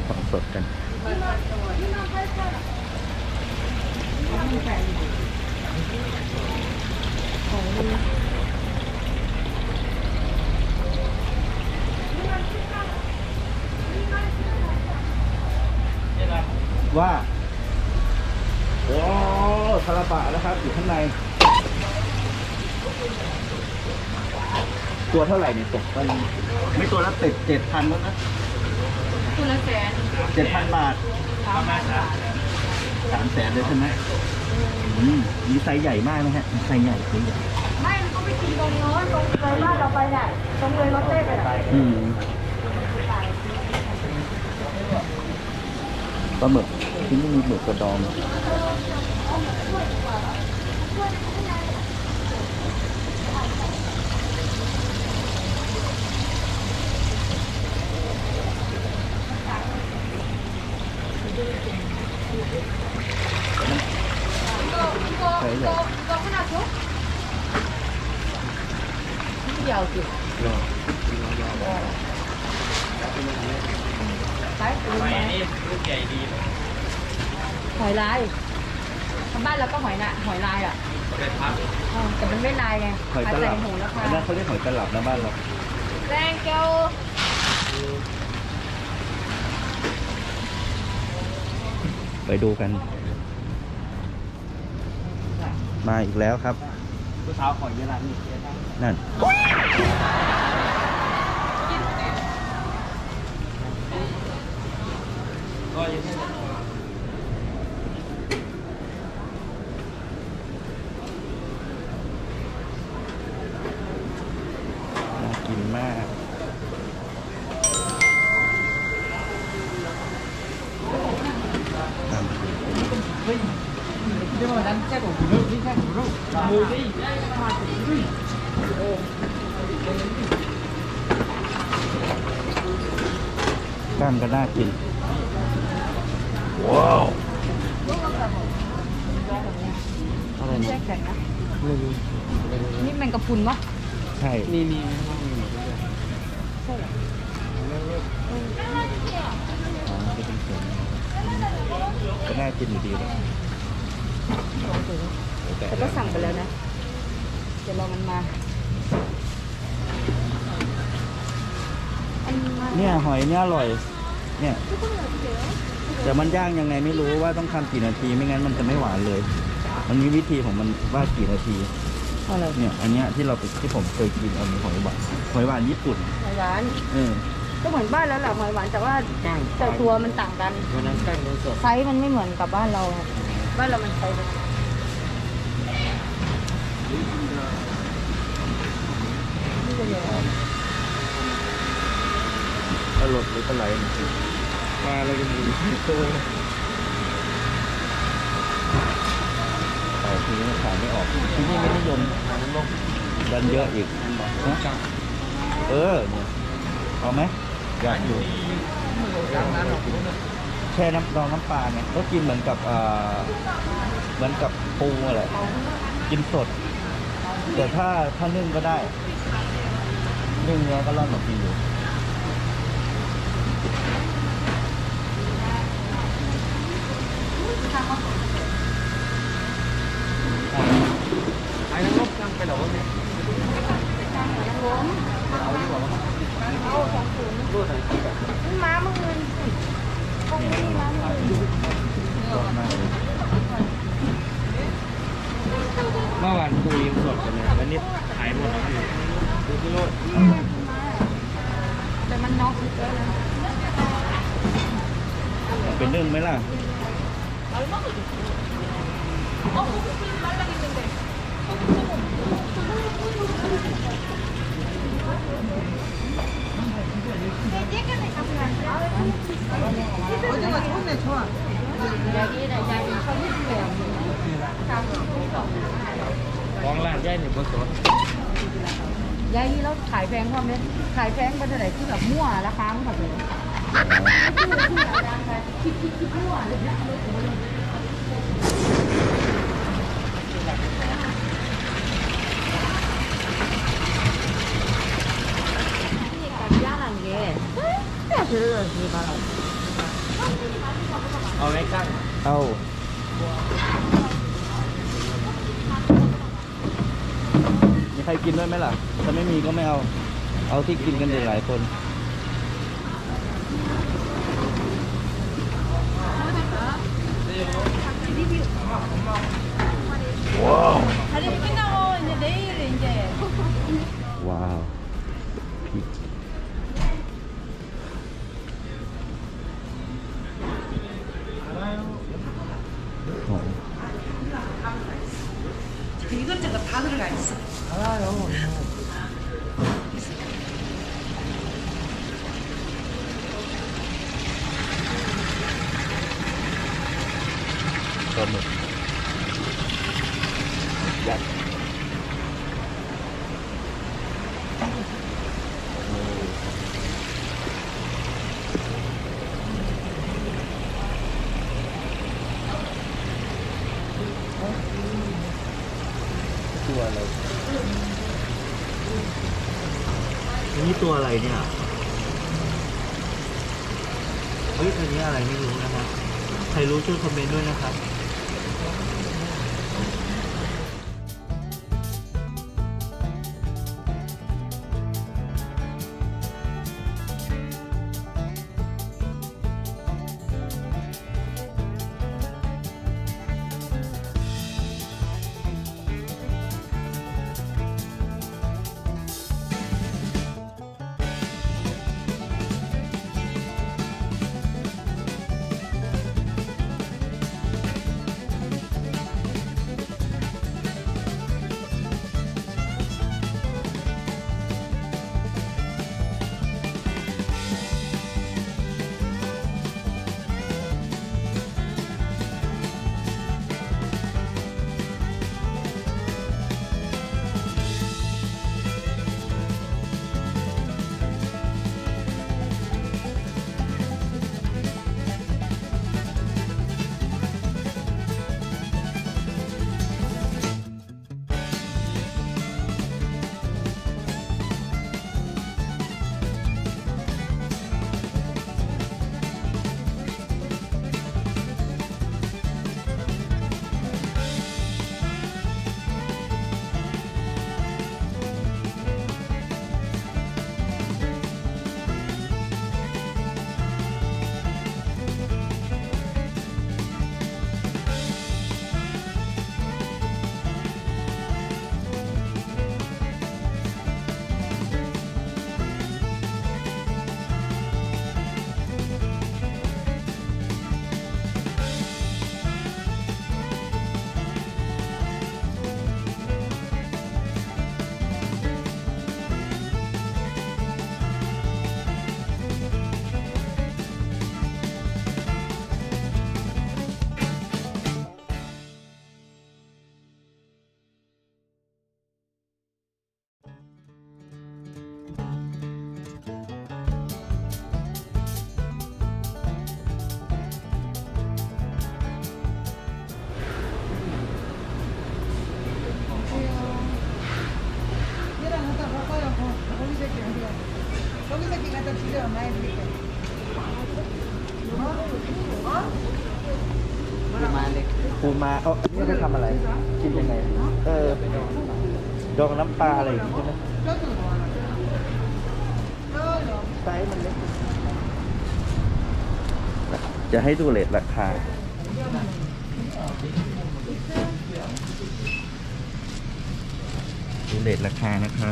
ของสดกันว่าโอ้คาราบะนะครับอยู่ข้างในตัวเท่าไหร่เนี่ยตกกันไม่ตัวละ7,000แล้วนะตัวละ 7,000 บาท300,000เลยใช่ไหมมีไซส์ใหญ่มากนะฮะไซส์ใหญ่ไม่มันก็ไปกินตรงโน้นตรงเลยบ้านเราไปเนี่ยตรงเลยรถเต้ไปปลาหมึกที่นี่มีหมึกกระดองใช่ใหญ่ยาวจุดหอยนี่ลูกใหญ่ดีหอยลายทางบ้านเราก็หอยลายอ่ะแต่มันไม่ลายไงหอยตลับอันนั้นเขาเรียกหอยตลับนะบ้านเราแรงเกลไปดูกันมาอีกแล้วครับผู้สาวหอยเวลานี่นั่นก็ยังน่ากินมากกล้ามก็น่ากินว้าวอะไรนะนี่แมงกะพรุนวะใช่มีใช่เหรอก็น่ากินอยู่ดีเลยแต่ก็สั่งไปแล้วนะเดี๋ยวรอมันมาเนี่ยหอยเนี่ยอร่อยเนี่ยแต่มันย่างยังไงไม่รู้ว่าต้องทำกี่นาทีไม่งั้นมันจะไม่หวานเลยมันมีวิธีของมันว่ากี่นาทีอะไรเนี่ยอันเนี้ยที่ผมเคยกินเอาหอยหวานญี่ปุ่นหอยหวานก็เหมือนบ้านแล้วแหละหอยหวานแต่ว่าตัวมันต่างกันไซส์มันไม่เหมือนกับบ้านเรามันไซส์ปลาหลดหรือปลาไหลปลาอะไรกันอยู่ตัวแต่ทีนี้ขายไม่ออกที่นี่ไม่นิยมดันเยอะอีกนะเนี่ยเอาไหมอยากอยู่แช่น้ำดองน้ำปลาไงก็กินเหมือนกับปูอะไรกินสดแต่ถ้านึ่งก็ได้นึ่งเนื้อก็ร่อนออกมาอยู่ไอ้น้ำลบจังไปหรอวะเนี่ยเอา20รูดม้ามึงเงินคงไม่ม้ามึงเมื่อวานคุยสดกันเลยวันนี้ขายหมดแล้วดูที่โลดแต่มันน็อกเยอะเลยเป็นนึ่งไหมล่ะของร้านย่ายหนึ่งบนสดย่ายนี่เราขายแพงความเนี้ยขายแพงเป็นอะไรที่แบบมั่วราคามันแบบเลยคิดมั่วเลยนะนี่การย่างอะไรเนี่ยแต่是热气吧เอาไหมกั้งเอามีใครกินด้วยไหมล่ะถ้าไม่มีก็ไม่เอา เอาที่กินกันหลายคน ว้าว 다리 끝나고 이제 내일 이제 ว้าวพริกหอม 이것저것 다 들어가 있어. ปลาหมึกยัดตัวอะไรนี่ตัวอะไรเนี่ย เฮ้ยอันนี้อะไรไม่รู้นะครับ ใครรู้ช่วยคอมเมนต์ด้วยนะครับปูม้าเอานี่ไปทำอะไร กินยังไง ดองน้ำปลาอะไรอย่างนี้ใช่ไหมไซส์มันเล็ก จะให้ดูเรทราคา ดูเรทราคานะครับ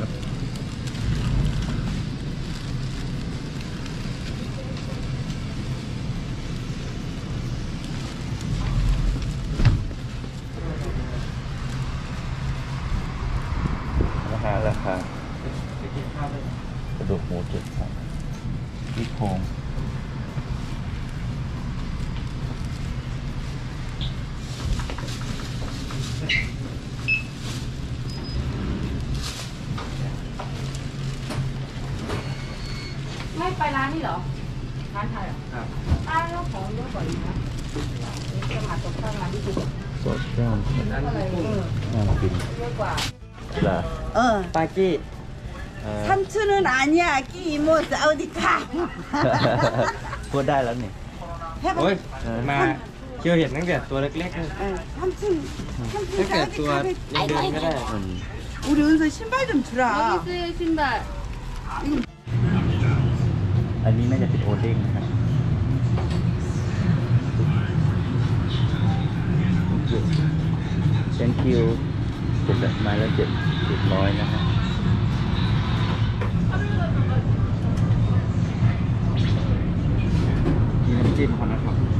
ราคากระดูกหมู7 ครับซี่โครงไม่ไปร้านนี่เหรอ ร้านไทยเหรอครับร้านแล้วของเยอะกว่าอีกนะจะมาตกข้างร้านที่ดูสดย่างอะไรน่ากินเยอะกว่าเหรอปากี้ 삼촌은 아니야. 끼 이모 어디 가? พูดได้แล้วนี่โอ้ยมาเชื่อเห็นตั้งแต่ตัวเล็กๆเลย 네, 삼촌 ตั้งแต่ตัวยังเดินไม่ได้อืม 우리 은서 신발 좀 주라. 신발. อันนี้น่าจะเป็นโอเด้งนะครับ thank you เจ็ดไม้แล้ว700นะฮะมีน้ำจิ้มก่อนนะครับ